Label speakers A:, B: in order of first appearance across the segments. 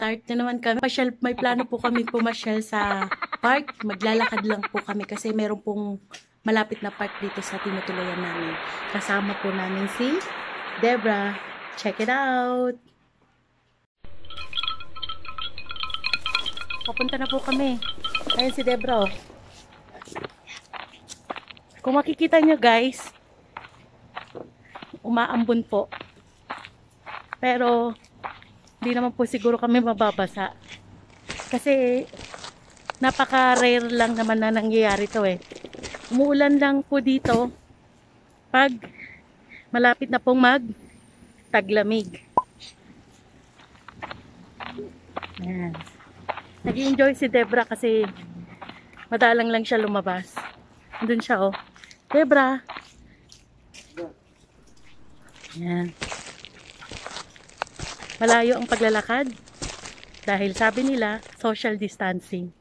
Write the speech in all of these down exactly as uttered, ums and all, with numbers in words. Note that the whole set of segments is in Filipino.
A: Start na naman kami. Pasyal, may plano po kami pumasyal sa park. Maglalakad lang po kami kasi meron pong malapit na park dito sa tinutuluyan namin. Kasama po namin si Debra. Check it out! Papunta na po kami. Ayun si Debra, oh. Kung makikita nyo, guys, umaambon po. Pero hindi naman po siguro kami mababasa. Kasi napaka-rare lang naman na nangyayari to eh. Umuulan lang po dito pag malapit na pong mag-taglamig. Ayan. Nag-enjoy si Debra kasi madalang lang siya lumabas. Andun siya, oh. Debra! Ayan. Malayo ang paglalakad dahil sabi nila social distancing.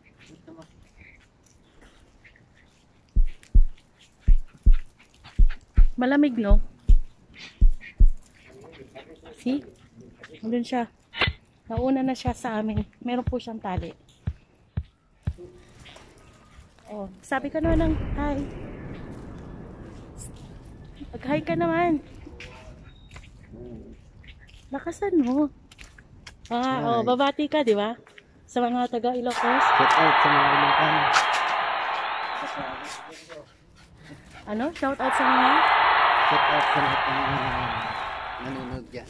A: Malamig, no? See? Andun siya. Nauna na siya sa amin. Meron po siyang tali. Oh, sabi ka naman ng hi. Mag-hi ka naman. Lakasan mo. Ah, oh, babati ka, di ba? Sa mga taga Ilocos.
B: Shout out sa mga Ilocano.
A: Ano? Shout out sa mga?
B: Shout out sa lahat ng mga nanonood dyan.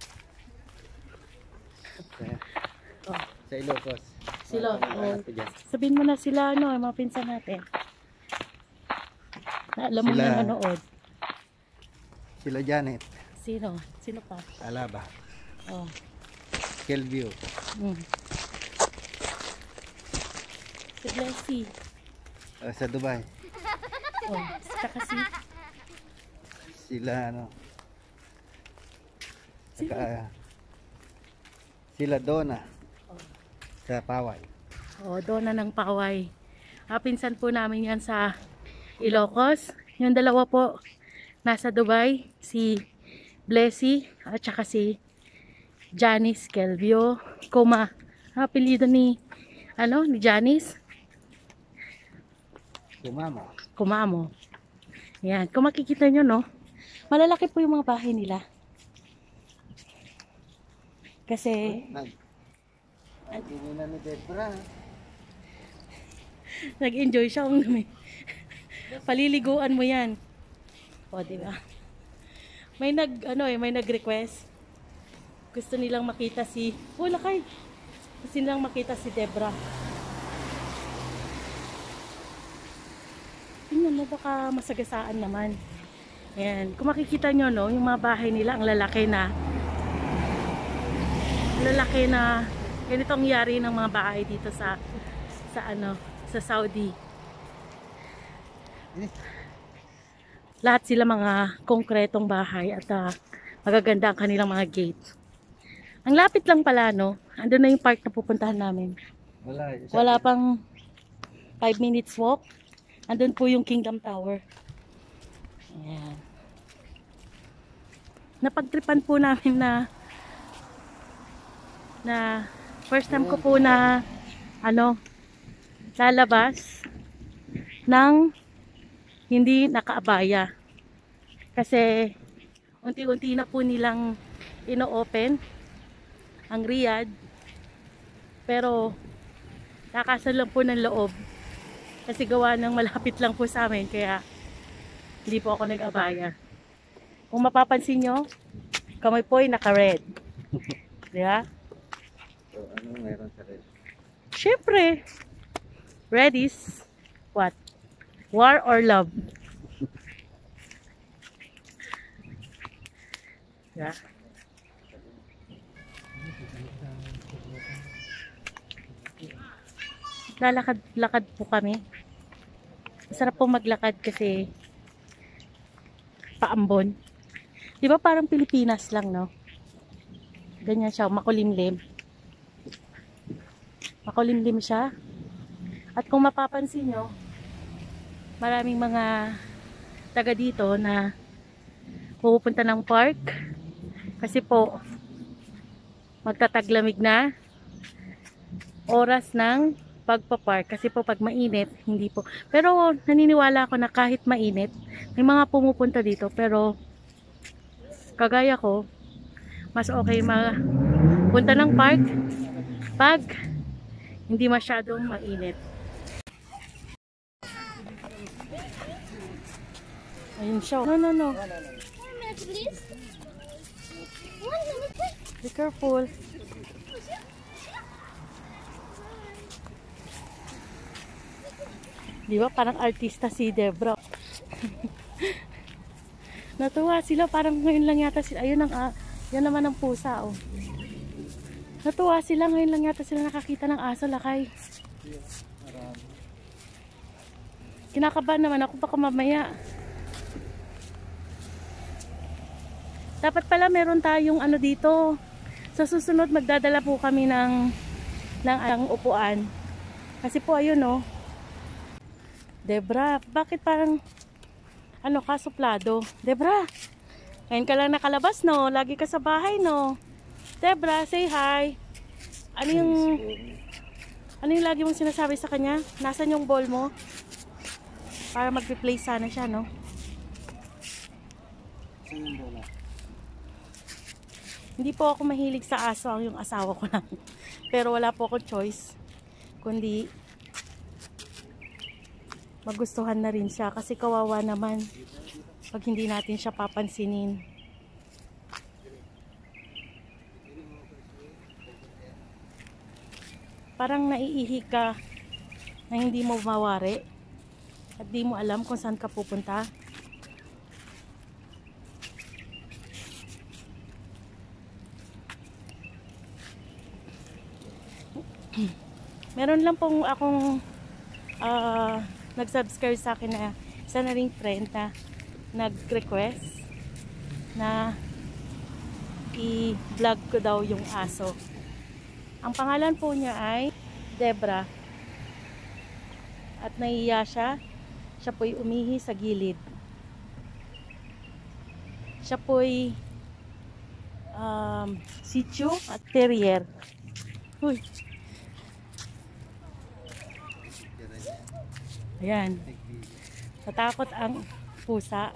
B: Sa,
A: Oh,
B: sa Ilocos.
A: sila. Oh,
B: Lahat dyan.
A: sabihin mo na sila, ano, mga pinsan natin. Na alam mo
B: Sila-
A: na nanood.
B: Sila Janet,
A: Sino? Sino pa?
B: Alaba,
A: Oh.
B: Kelvio,
A: Mm. Si Blessy.
B: uh, sa Dubai.
A: Oh, saka si
B: Sila ano,
A: Sino?
B: saka, sila Donna
A: Oh.
B: sa Paway.
A: Oh, Donna ng Paway. Ah, pinsan po namin yan sa Ilocos. Yung dalawa po nasa Dubai, si Blessy at saka si Janice Kelvio. Kuma, ah, apelyido ni ano, ni Janice
B: Sumama.
A: Kumamo. Yan, kung makikita nyo, no, malalaki po yung mga bahay nila. Kasi
B: Nag, nag na ni Debra.
A: nag-enjoy siya kung may paliliguan mo yan. O, diba? May nag, ano eh, may nag-request. Gusto nilang makita si, oh, lakay. Gusto nilang makita si Debra. Tingnan mo, baka masagasaan naman. Ayan. Kung makikita nyo, no, yung mga bahay nila, ang lalaki na, ang lalaki na, ganito ang yari ng mga bahay dito sa, sa ano, sa Saudi. Lahat sila mga konkretong bahay at uh, magaganda ang kanilang mga gate. Ang lapit lang pala, no? Andun na yung park na pupuntahan namin.
B: Wala. isa-
A: Wala pang five minutes walk. Andun po yung Kingdom Tower. Ayan. Napagtripan po namin na na first time ko po na ano, lalabas ng hindi nakaabaya. Kasi unti-unti na po nilang ino-open ang Riyadh. Pero takasan lang po ng loob. Kasi gawa ng malapit lang po sa amin. Kaya hindi po ako nag-abaya. Kung mapapansin nyo, kamay po ay naka-red. Diba?
B: So, ano meron sa red?
A: Siyempre, red is what? War or love? Yeah. Lalakad-lakad po kami. Masarap po maglakad kasi paambon. Di ba parang Pilipinas lang, no? Ganyan siya, makulimlim. Makulimlim siya. At kung mapapansin nyo, maraming mga taga dito na pupunta ng park kasi po magtataglamig na oras ng pagpapark. Kasi po pag mainit, hindi po. Pero naniniwala ako na kahit mainit, may mga pumupunta dito. Pero kagaya ko, mas okay mapunta ng park pag hindi masyadong mainit. Ayun siya. No, no, no.
C: One minute, please. One minute, please.
A: Be careful. Di ba? Parang artista si Debra. Natuwa sila. Parang ngayon lang yata sila. Ayun ang, uh, yan naman ang pusa, oh. Natuwa sila. Ngayon lang yata sila nakakita ng aso, lakay. Kinakabahan naman ako baka mamaya. Dapat pala meron tayong ano dito. Sa susunod magdadala po kami ng ng ang upuan. Kasi po ayun, oh. Debra, bakit parang ano ka suplado? Debra, ngayon ka lang nakalabas, no? Lagi ka sa bahay, no? Debra, say hi. Ano yung ano yung lagi mong sinasabi sa kanya? Nasaan yung ball mo? Para mag-replay sana siya, no? Hindi po ako mahilig sa aso, ang yung asawa ko lang. Pero wala po akong choice. Kundi magustuhan na rin siya kasi kawawa naman pag hindi natin siya papansinin. Parang naiihi ka na hindi mo mawari at di mo alam kung saan ka pupunta. Meron lang pong akong uh, nag-subscribe sa akin na isa na ring friend na nag-request na i-vlog ko daw yung aso. Ang pangalan po niya ay Debra. At naiya siya. Siya po'y umihi sa gilid. Siya po'y um, Shih Tzu at Terrier. Uy. Ayan. Natakot ang pusa.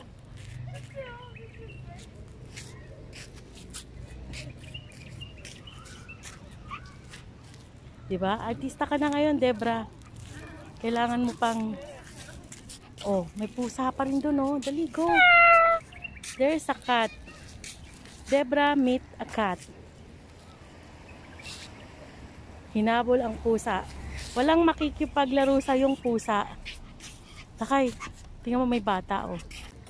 A: Diba? Artista ka na ngayon, Debra. Kailangan mo pang... Oh, may pusa pa rin doon, oh. Dali, go. There's a cat. Debra, meet a cat. Hinabol ang pusa. Walang makikipaglaro sa yung pusa. Takay, tingnan mo may bata, oh.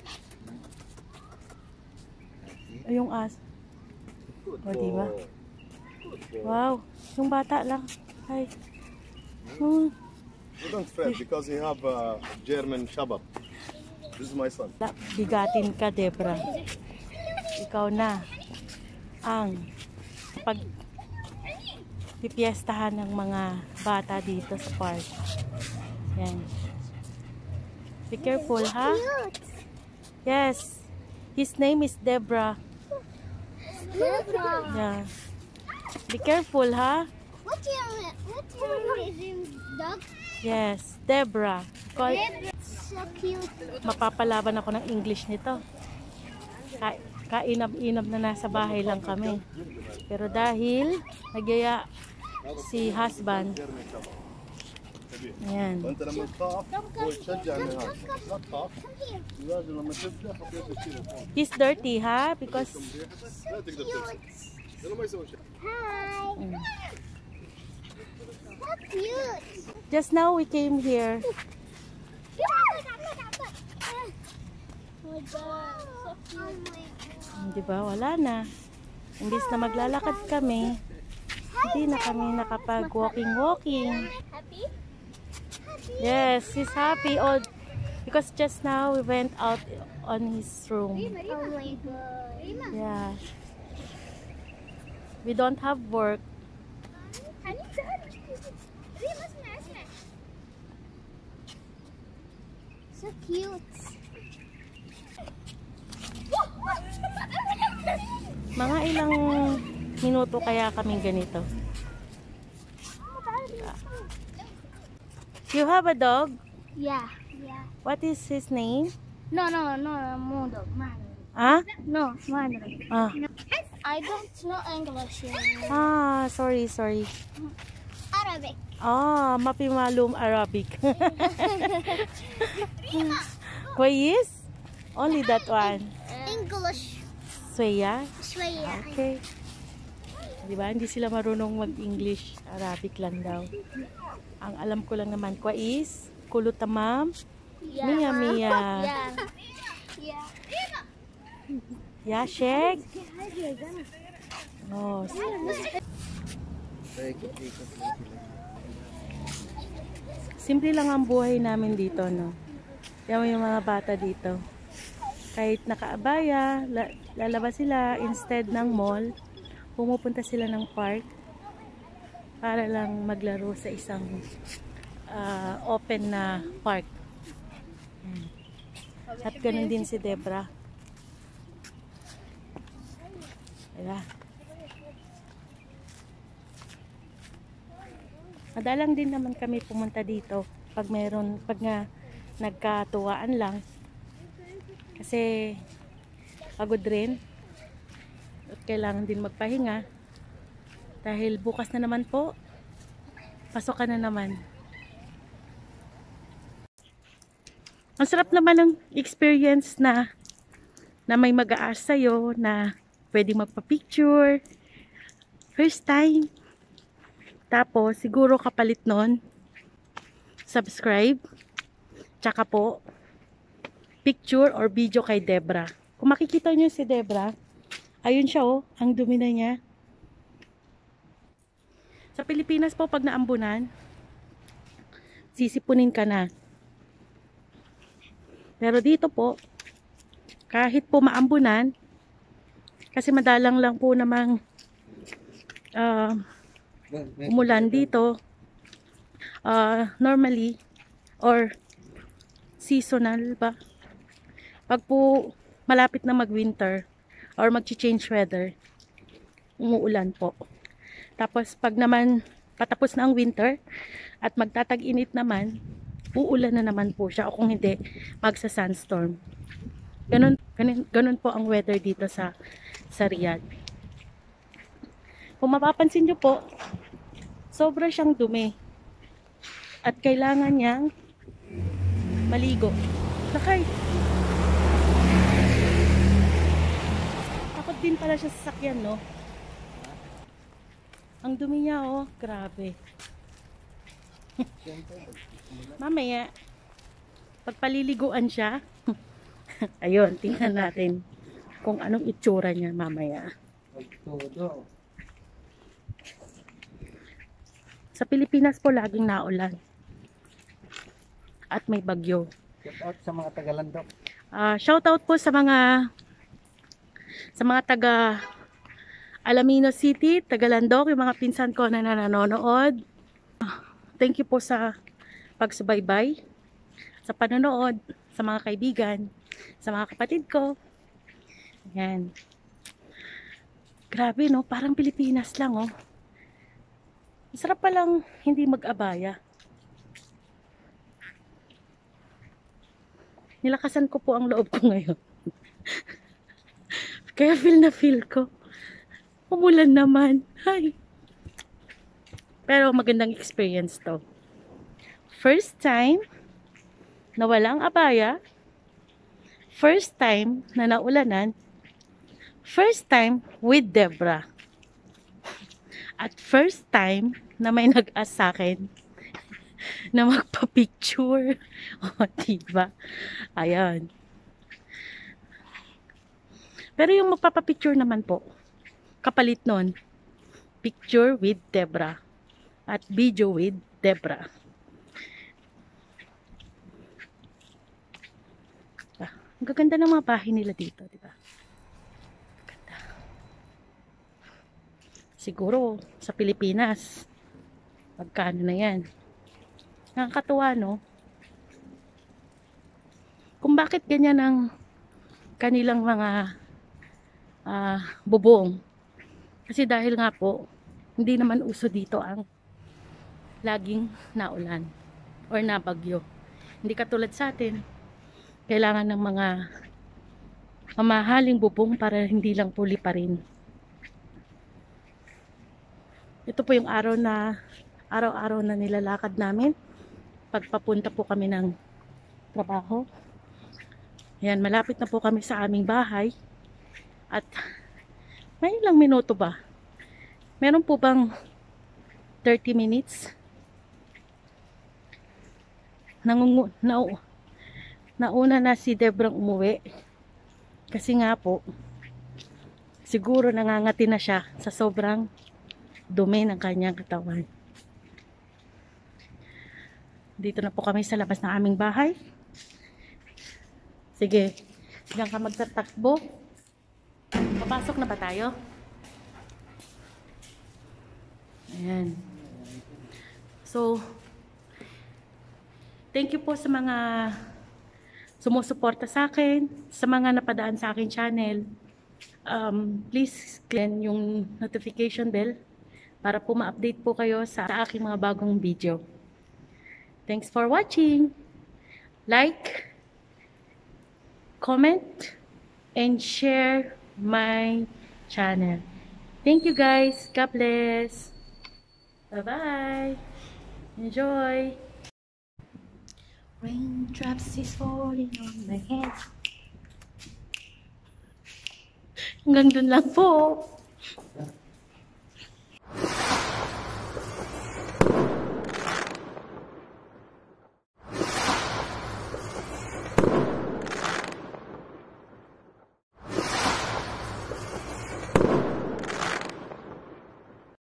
A: Ay, yung as. O, diba? Wow, yung bata lang. Ay. Hmm.
D: You don't fret because you have a German Shepherd. This is my son.
A: Bigatin ka, Debra. Ikaw na ang pag pipiestahan ng mga bata dito sa park. Yan. Be careful, ha? Yes. His name is Debra.
C: Debra.
A: Yeah. Be careful, ha?
C: What's your what's your name, dog?
A: Yes, Debra. Call,
C: Debra. So cute.
A: mapapalaban ako ng English nito. Ka kainab-inab na nasa bahay lang kami. Pero dahil nagyaya si husband. Ayan.
D: وانت لما تخاف هو يشجع انه هذا لا تخاف لازم لما تبدا حطيت تشيله فوق
A: He's dirty, ha? Because
D: لا تقدر تمسك لانه ما يسوي شيء.
C: Hi.
A: mm,
C: So cute.
A: just now we came here.
C: Oh my god. So cute.
A: Di ba? Wala na. Imbis na maglalakad kami, hindi na kami nakapag walking walking.
C: Happy?
A: Yes, he's happy. Oh, because just now we went out on his room.
C: Oh my god.
A: Yeah. We don't have work.
C: So cute.
A: Mga ilang minuto kaya kaming ganito. You have a dog?
C: Yeah. Yeah.
A: What is his name?
C: No, no, no, no, dog.
A: Ah?
C: No, madre.
A: Ah.
C: I don't know English.
A: Ah, sorry, sorry.
C: Arabic.
A: Ah, mapi malum Arabic. Kwais? Only that one.
C: English.
A: Swaya?
C: شوية.
A: Okay. Diba? Hindi sila marunong mag-English. Arabic lang daw. Ang alam ko lang naman, kwais, kulutamam,
C: Yeah.
A: Mia Mia.
C: Yeah. Yeah.
A: Yasheg. Oh,
B: Paikot-ikot lang sila.
A: simple lang ang buhay namin dito, no? Yan yung mga bata dito. Kahit nakaabaya, la lalabas sila instead ng mall, pumupunta sila ng park para lang maglaro sa isang uh, open na park. Hmm. At ganun din si Debra. Diba? Madalang din naman kami pumunta dito pag meron, pag nga nagkatuwaan lang. Kasi pagod rin. At kailangan din magpahinga. Dahil bukas na naman po, pasok ka na naman. Ang sarap naman ng experience na na may mag-a-ask sa'yo na pwede magpa-picture. First time. Tapos, siguro kapalit nun, subscribe, tsaka po, picture or video kay Debra. Kung makikita nyo si Debra, ayun siya oh, ang dumi na niya. Sa Pilipinas po, pag naambunan, sisipunin ka na. Pero dito po, kahit po maambunan, kasi madalang lang po namang uh, umulan dito, uh, normally or seasonal ba, pag po malapit na mag winter or mag-change weather, umuulan po. Tapos pag naman patapos na ang winter at magtatag-init naman, uulan na naman po siya, o kung hindi, magsa sandstorm. Ganun, ganun, ganun po ang weather dito sa sa Riyadh. Kung mapapansin nyo po, sobra siyang dumi. At kailangan niyang maligo. Sakay! Takot din pala siya sa sakyan, no? Ang dumi niya, oh. Grabe. Mamaya, pagpaliliguan siya, ayun, tingnan natin kung anong itsura niya mamaya.
B: Todo.
A: Sa Pilipinas po laging naulan at may bagyo.
B: Shout out sa mga Tagalandok.
A: Uh, shout out po sa mga sa mga taga Alaminos City, Tagalandok, yung mga pinsan ko na nanonood. Thank you po sa pagsubaybay, sa panonood, sa mga kaibigan, sa mga kapatid ko. Ayan. Grabe, no? Parang Pilipinas lang, oh. Sarap palang hindi mag-abaya. Nilakasan ko po ang loob ko ngayon. Kaya feel na feel ko. Umulan naman. Ay. Pero magandang experience to. First time na walang abaya. First time na naulanan. First time with Debra. At first time na may nag-ask sa akin na magpa-picture. O, diba? Ayan. Pero yung magpapapicture naman po, kapalit nun, picture with Debra at video with Debra. Ah, ang gaganda ng mga bahay nila dito, diba? Ganda. Siguro sa Pilipinas, magkano na yan? Nakakatuwa, no? Kung bakit ganyan ang kanilang mga uh, bubong. Kasi dahil nga po, hindi naman uso dito ang laging naulan or nabagyo. Hindi katulad sa atin, kailangan ng mga mamahaling bubong para hindi lang puli pa rin. Ito po yung araw na araw-araw na nilalakad namin pagpapunta po kami ng trabaho. Ayan, malapit na po kami sa aming bahay. At may ilang minuto ba? Meron po bang thirty minutes? Nangungu, na, nauna na si Debrang umuwi. Kasi nga po, siguro nangangati na siya sa sobrang dumi ng kanyang katawan. Dito na po kami sa labas ng aming bahay. Sige, diyan ka magtatakbo. Papasok na ba tayo? Ayan. So, thank you po sa mga sumusuporta sa akin, sa mga napadaan sa aking channel. Um, please click yung notification bell para po ma-update po kayo sa aking mga bagong video. Thanks for watching. Like, comment, and share my channel. Thank you guys. God bless. Bye-bye. Enjoy. Raindrops is falling on my head. Hanggang dun lang po.